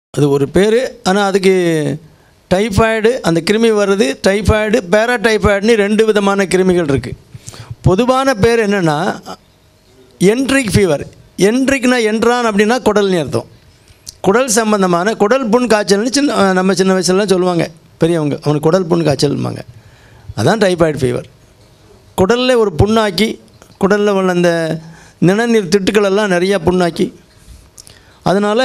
அது ஒரு பேர். ஆனால் அதுக்கு டைஃபாய்டு அந்த கிருமி வருது. டைஃபாய்டு பேராடைஃபாய்டுன்னு 2 விதமான கிருமிகள் இருக்குது. பொதுவான பேர் என்னென்னா என்ட்ரிக் ஃபீவர். என்ட்ரிக்னா என்றான் அப்படின்னா குடல்னு அர்த்தம். குடல் சம்பந்தமான குடல் புண் காய்ச்சல்னு நம்ம சின்ன வயசுலலாம் சொல்லுவாங்க பெரியவங்க. அவனுக்கு குடல் புண் காய்ச்சல்பாங்க. அதான் டைஃபாய்டு ஃபீவர். குடலில் ஒரு புண்ணாக்கி குடலில் உள்ள அந்த நிணநீர் திட்டுக்களெல்லாம் நிறையா புண்ணாக்கி அதனால்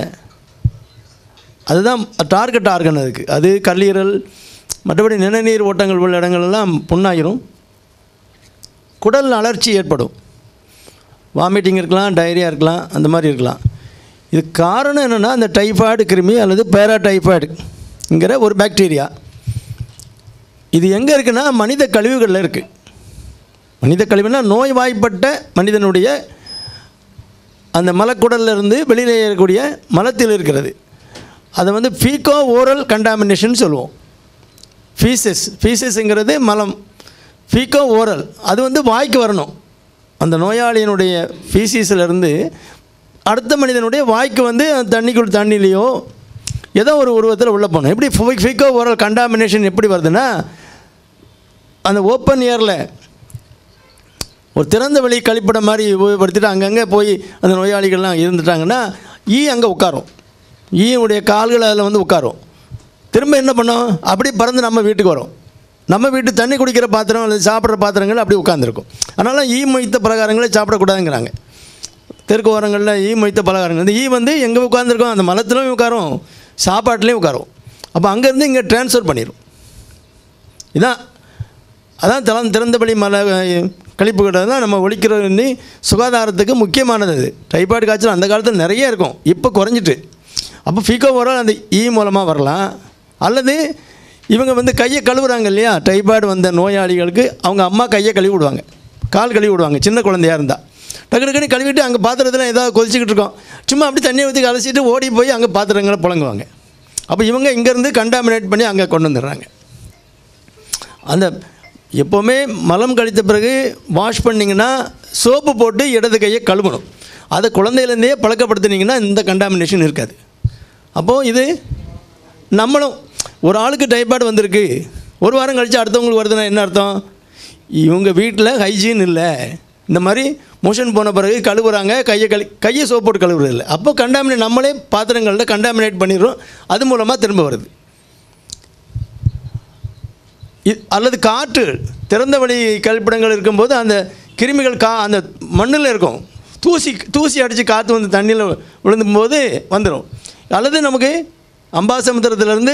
அதுதான் டார்கெட் ஆர்கன். அதுக்கு அது கல்லீரல் மற்றபடி நிணநீர் ஓட்டங்கள் உள்ள இடங்கள்லாம் புண்ணாகிரும். குடல் அலர்ச்சி ஏற்படும். வாமிட்டிங் இருக்கலாம், டைரியா இருக்கலாம், அந்த மாதிரி இருக்கலாம். இது காரணம் என்னென்னா அந்த டைஃபாய்டு கிருமி அல்லது பேராடைஃபாய்டுங்கிற ஒரு பாக்டீரியா. இது எங்கே இருக்குன்னா மனித கழிவுகளில் இருக்குது. மனித கழிவுனா நோய்வாய்ப்பட்ட மனிதனுடைய அந்த மலக்குடலிருந்து வெளியில் இருக்கக்கூடிய மலத்தில் இருக்கிறது. அதை வந்து ஃபீக்கோ ஓரல் கண்டாமினேஷன் சொல்லுவோம். ஃபீசஸ்ங்கிறது மலம். ஃபீக்கோ ஓரல் அது வந்து வாய்க்கு வரணும். அந்த நோயாளியினுடைய ஃபீசிஸிலேருந்து அடுத்த மனிதனுடைய வாய்க்கு வந்து தண்ணிலேயோ ஏதோ ஒரு உருவத்தில் உள்ளே போகணும். எப்படி ஃபீக்கோ ஓரல் கண்டாமினேஷன் எப்படி வருதுன்னா அந்த ஓப்பன் ஏரில் ஒரு திறந்த வெளி கழிப்பிடம் மாதிரி உபயோகப்படுத்திட்டு அங்கங்கே போய் அந்த நோயாளிகள்லாம் இருந்துட்டாங்கன்னா அங்கே உட்காரும். ஈயுடைய கால்கள் அதில் வந்து உட்காரும். திரும்ப என்ன பண்ணோம், அப்படி பறந்து நம்ம வீட்டுக்கு வரும். நம்ம வீட்டு தண்ணி குடிக்கிற பாத்திரம் அல்லது சாப்பிட்ற பாத்திரங்கள் அப்படி உட்காந்துருக்கும். அதனால் மொய்த்த பலகாரங்களே சாப்பிடக்கூடாதுங்கிறாங்க. தெற்கு ஓரங்களில் மொய்த்த பலகாரங்கள் இந்த வந்து எங்கே உட்காந்துருக்கோம், அந்த மலத்துலையும் உட்காரும், சாப்பாட்டுலேயும் உட்காரும். அப்போ அங்கேருந்து இங்கே ட்ரான்ஸ்ஃபர் பண்ணிடும். அதான் திறந்தபடி கழிப்புகள் தான் நம்ம ஒழிக்கிறது சுகாதாரத்துக்கு முக்கியமானது. அது டைஃபாய்டு காய்ச்சல் அந்த காலத்தில் நிறைய இருக்கும், இப்போ குறைஞ்சிட்டு. அப்போ ஃபீக்கோ ஓரல் அந்த மூலமாக வரலாம். அல்லது இவங்க வந்து கையை கழுவுறாங்க இல்லையா, டைஃபாய்டு வந்த நோயாளிகளுக்கு அவங்க அம்மா கையை கழுவி விடுவாங்க, கால் கழுவி விடுவாங்க. சின்ன குழந்தையாக இருந்தால் டக்குன்னு கழுவிட்டு அங்கே பாத்திரத்தில் ஏதாவது கொதிச்சிக்கிட்டு இருக்கோம், சும்மா அப்படி தண்ணியை ஊற்றி கலசிட்டு ஓடி போய் அங்கே பாத்திரங்களை புழங்குவாங்க. அப்போ இவங்க இங்கேருந்து கண்டாமினேட் பண்ணி அங்கே கொண்டு வந்துடுறாங்க. அந்த எப்போவுமே மலம் கழித்த பிறகு வாஷ் பண்ணிங்கன்னா சோப்பு போட்டு இடது கையை கழுவணும். அதை குழந்தையிலேருந்தே பழக்கப்படுத்தினீங்கன்னா இந்த கண்டாமினேஷன் இருக்காது. அப்போது இது நம்மளும் ஒரு ஆளுக்கு டைஃபாய்டு வந்திருக்கு, ஒரு வாரம் கழித்து அடுத்தவங்களுக்கு வருதுன்னா என்ன அர்த்தம், இவங்க வீட்டில் ஹைஜீன் இல்லை. இந்த மாதிரி மோஷன் போன பிறகு கழுவுறாங்க, கையை சோப்பு போட்டு கழுவுறது இல்லை. அப்போ கண்டாமினேட் நம்மளே பாத்திரங்களில் கண்டாமினேட் பண்ணிடுறோம். அது மூலமாக திரும்ப வருது. அல்லது காற்று திறந்த வழி கழிப்பிடங்கள் இருக்கும்போது அந்த கிருமிகள் அந்த மண்ணில் இருக்கும், தூசி அடித்து காற்று வந்து தண்ணியில் விழுந்தும்போது வந்துடும். அல்லது நமக்கு அம்பாசமுத்திரத்துலேருந்து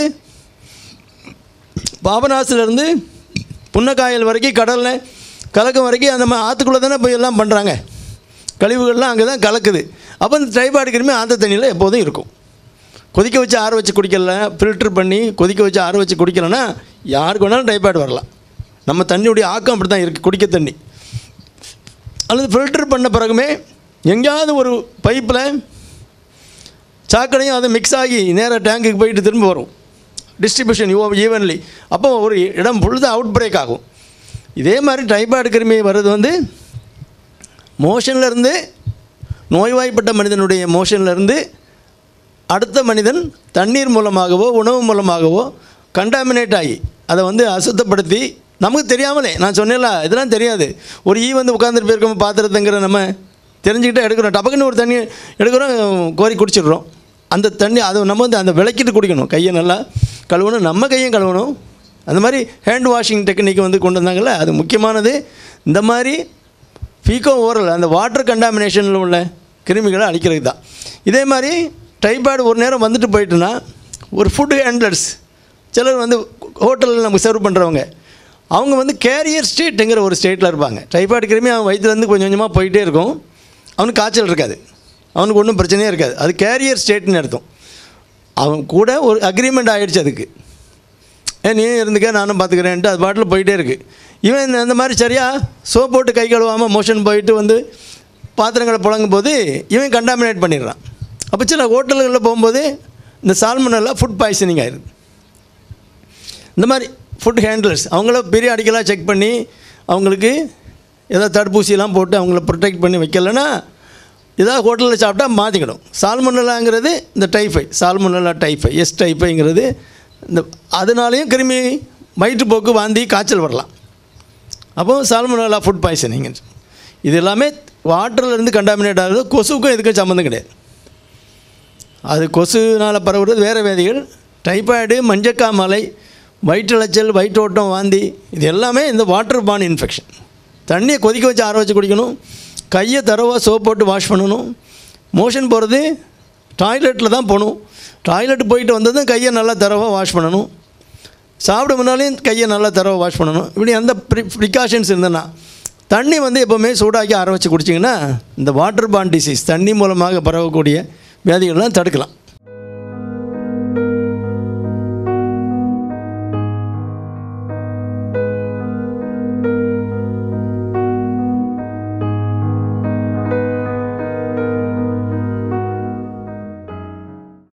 பாபநாசிலேருந்து புன்னக்காயல் வரைக்கும் கடலில் கலக்கம் வரைக்கும் அந்த ஆற்றுக்குள்ளே தானே போய் எல்லாம் பண்ணுறாங்க, கழிவுகள்லாம் அங்கே தான் கலக்குது. அப்போ இந்த டைஃபாய்டு கிருமி ஆற்று தண்ணியில் எப்போதும் இருக்கும். கொதிக்க வச்சு ஆற வச்சு குடிக்கல, ஃபில்ட்ரு பண்ணி கொதிக்க வச்சு ஆற வச்சு குடிக்கலைன்னா யாருக்கு வேணாலும் டைஃபாய்டு வரலாம். நம்ம தண்ணியுடைய ஆக்கம் அப்படி தான் இருக்குது, குடிக்க தண்ணி. அல்லது ஃபில்ட்ரு பண்ண பிறகுமே எங்கேயாவது ஒரு பைப்பில் சாக்கடையும் அது மிக்ஸ் ஆகி நேராக டேங்குக்கு போயிட்டு திரும்ப வரும், டிஸ்ட்ரிபியூஷன் ஈவன்லி. அப்போ ஒரு இடம் ஃபுல்லாக அவுட் பிரேக் ஆகும். இதே மாதிரி டைஃபாய்டு கிருமி வர்றது வந்து மோஷன்லேருந்து, நோய்வாய்ப்பட்ட மனிதனுடைய மோஷன்லேருந்து அடுத்த மனிதன் தண்ணீர் மூலமாகவோ உணவு மூலமாகவோ கண்டாமினேட் ஆகி அதை வந்து அசுத்தப்படுத்தி நமக்கு தெரியாமலே, நான் சொன்னேன்ல இதெல்லாம் தெரியாது, ஒரு வந்து உட்காந்துட்டு போயிருக்கோம் பாத்திரத்துங்கிற நம்ம தெரிஞ்சுக்கிட்டே எடுக்கிறோம். டபக்குன்னு ஒரு தண்ணி எடுக்கிறோம், கோரி குடிச்சிடுறோம். அந்த தண்ணி அதை நம்ம வந்து அந்த விளக்கிட்டு குடிக்கணும். கையை நல்லா கழுவணும், நம்ம கையும் கழுவணும். அந்த மாதிரி ஹேண்ட் வாஷிங் டெக்னிக் வந்து கொண்டு வந்தாங்கள்ல, அது முக்கியமானது. இந்த மாதிரி ஃபீக்கோ ஓரல் அந்த வாட்டர் கண்டாமினேஷனில் உள்ள கிருமிகளை அழிக்கிறது தான். இதே மாதிரி டைஃபாய்டு ஒரு நேரம் வந்துட்டு போயிட்டுன்னா ஒரு ஃபுட் ஹேண்ட்லர்ஸ் சிலர் வந்து ஹோட்டலில் நமக்கு சர்வ் பண்ணுறவங்க, அவங்க வந்து கேரியர் ஸ்டேட்டுங்கிற ஒரு ஸ்டேட்டில் இருப்பாங்க. டைஃபாய்டு கிருமி அவன் வயிற்றுலேருந்து கொஞ்சம் கொஞ்சமாக போயிட்டே இருக்கும், அவனுக்கு காய்ச்சல் இருக்காது, அவனுக்கு ஒன்றும் பிரச்சனையே இருக்காது. அது கேரியர் ஸ்டேட்னு அர்த்தம். அவன் கூட ஒரு அக்ரிமெண்ட் ஆகிடுச்சு அதுக்கு, நீ இருந்துக்க நானும் பார்த்துக்கிறேன்ட்டு அது பாட்டில் போயிட்டே இருக்குது. இவன் அந்த மாதிரி சரியாக சோப் போட்டு கை கழுவாமல் மோஷன் போயிட்டு வந்து பாத்திரங்களை புழங்கும் போது இவன் கண்டாமினேட் பண்ணிடுறான். அப்போ சில ஹோட்டல்களில் போகும்போது இந்த சால்மனெல்லாம் ஃபுட் பாய்சனிங் ஆயிடுது. இந்த மாதிரி ஃபுட் ஹேண்ட்லர்ஸ் அவங்கள பீரியாடிக்கலாக செக் பண்ணி அவங்களுக்கு ஏதோ தடுப்பூசியெல்லாம் போட்டு அவங்கள ப்ரொடெக்ட் பண்ணி வைக்கலைன்னா ஏதாவது ஹோட்டலில் சாப்பிட்டா மாற்றிக்கணும். சால்மோனெல்லாங்கிறது இந்த டைஃபை, சால்மோனெல்லா டைஃபை, எஸ் டைஃபைங்கிறது இந்த அதனாலேயும் கிருமி வயிற்றுப்போக்கு, வாந்தி, காய்ச்சல் வரலாம். அப்போது சால்மோனெல்லா ஃபுட் பாய்சனிங். இது எல்லாமே வாட்டர்லேருந்து கண்டாமினேட் ஆகுது. கொசுவுக்கும் இதுக்கும் சம்மந்தம் கிடையாது. அது கொசுனால் பரவுறது வேறு வியாதிகள். டைஃபாய்டு, மஞ்சக்காமலை, வயிற்றலைச்சல், வயிற்றோட்டம், வாந்தி, இது எல்லாமே இந்த வாட்டர் பார்ன் இன்ஃபெக்ஷன். தண்ணியை கொதிக்க வச்சு ஆற வச்சு குடிக்கணும். கையை தரவாக சோப் போட்டு வாஷ் பண்ணணும். மோஷன் போகிறது டாய்லெட்டில் தான் போகணும். டாய்லெட் போயிட்டு வந்ததும் கையை நல்லா தரவாக வாஷ் பண்ணணும். சாப்பிட முன்னாலேயும் கையை நல்லா தரவாக வாஷ் பண்ணணும். இப்படி அந்த ப்ரிகாஷன்ஸ் இருந்ததுன்னா தண்ணி எப்போவுமே சூடாக்கி ஆற வச்சு குடிச்சிங்கன்னா இந்த வாட்டர் பார்ன் டிசீஸ், தண்ணி மூலமாக பரவக்கூடிய வியாதிகள்லாம் தடுக்கலாம்.